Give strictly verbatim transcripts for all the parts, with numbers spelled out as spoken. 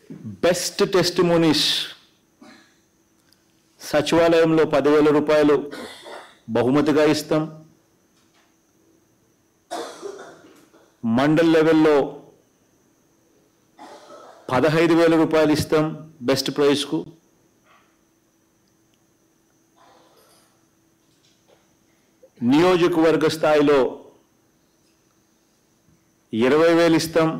Best testimonies సచివాలయంలో పదివేల రూపాయలు బహుమతిగా ఇస్తాం. మండల్ లెవెల్లో పదహైదు వేల రూపాయలు ఇస్తాం బెస్ట్ ప్రైజ్కు. నియోజకవర్గ స్థాయిలో ఇరవై వేలు ఇస్తాం.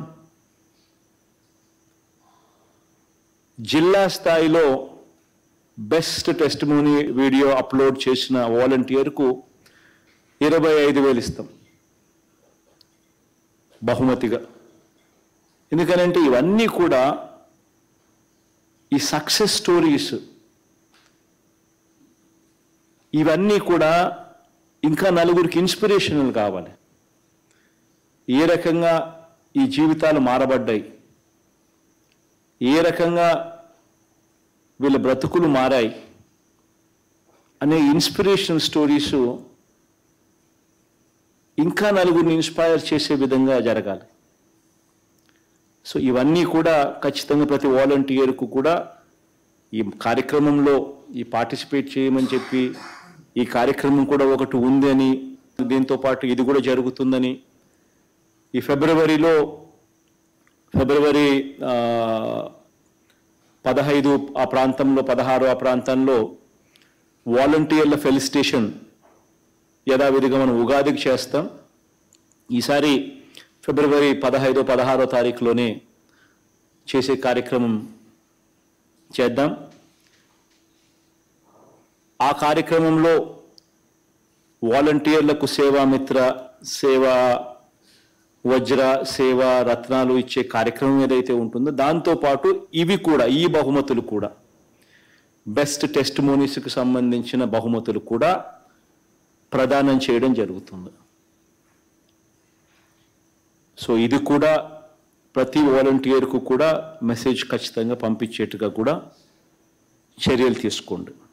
జిల్లా స్థాయిలో బెస్ట్ టెస్టిమోనీ వీడియో అప్లోడ్ చేసిన వాలంటీర్కు ఇరవై ఐదు వేలు ఇస్తాం బహుమతిగా. ఎందుకనంటే ఇవన్నీ కూడా ఈ సక్సెస్ స్టోరీస్, ఇవన్నీ కూడా ఇంకా నలుగురికి ఇన్స్పిరేషనల్ కావాలి. ఏ రకంగా ఈ జీవితాలు మారబడ్డాయి, ఏ రకంగా వీళ్ళ బ్రతుకులు మారాయి అనే ఇన్స్పిరేషనల్ స్టోరీస్ ఇంకా నలుగురిని ఇన్స్పైర్ చేసే విధంగా జరగాలి. సో ఇవన్నీ కూడా ఖచ్చితంగా ప్రతి వాలంటీర్కు కూడా ఈ కార్యక్రమంలో ఈ పార్టిసిపేట్ చేయమని చెప్పి, ఈ కార్యక్రమం కూడా ఒకటి ఉంది అని, దీంతో పాటు ఇది కూడా జరుగుతుందని, ఈ ఫిబ్రవరిలో ఫిబ్రవరి పదహైదు ఆ ప్రాంతంలో, పదహారు ఆ ప్రాంతంలో వాలంటీర్ల ఫెలిసిటేషన్ యథావిధిగా మనం ఉగాదికి చేస్తాం. ఈసారి ఫిబ్రవరి పదహైదో పదహారో తారీఖులోనే చేసే కార్యక్రమం చేద్దాం. ఆ కార్యక్రమంలో వాలంటీర్లకు సేవామిత్ర, సేవా వజ్ర, సేవా రత్నాలు ఇచ్చే కార్యక్రమం ఏదైతే ఉంటుందో దాంతోపాటు ఇవి కూడా, ఈ బహుమతులు కూడా, బెస్ట్ టెస్టిమోనీస్కి సంబంధించిన బహుమతులు కూడా ప్రదానం చేయడం జరుగుతుంది. సో ఇది కూడా ప్రతి వాలంటీర్కు కూడా మెసేజ్ ఖచ్చితంగా పంపించేట్టుగా కూడా చర్యలు తీసుకోండి.